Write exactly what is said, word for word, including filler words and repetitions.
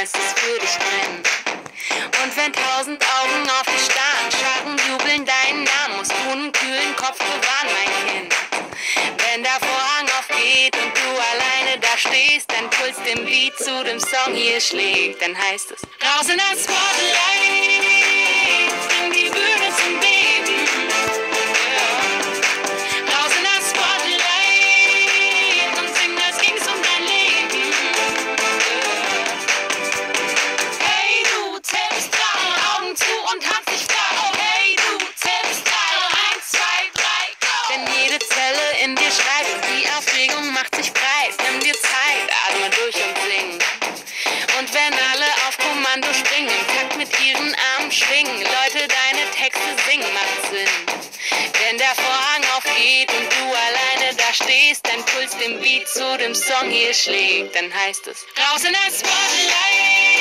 es ist für dich drin. Und wenn tausend Augen auf dich starren, Scharen jubeln deinen Namen, musst du einen kühlen Kopf bewahren, mein Kind. Wenn der Vorhang aufgeht und du alleine da stehst, dein Puls dem Beat zu dem Song hier schlägt, dann heißt es: Raus in das Spotlight, bring die Bühne zum Beben. Ja. Raus in das Spotlight und sing, als ging's um dein Leben. Ja. Hey du, zählst drei, Augen zu und hab dich da. Oh hey du, zählst drei, eins, zwei, drei, go. Denn jede Zelle in dir schreit und die Aufregung macht sich breit. Nimm dir Zeit, atme durch und sing. Und wenn alle auf Kommando springen, im Takt mit ihren Armen schwingen, Leute, deine Texte singen, macht Sinn. Wenn der Vorhang aufgeht und du alleine da stehst, dein Puls dem Beat zu dem Song hier schlägt, dann heißt es: Raus in das Spotlight.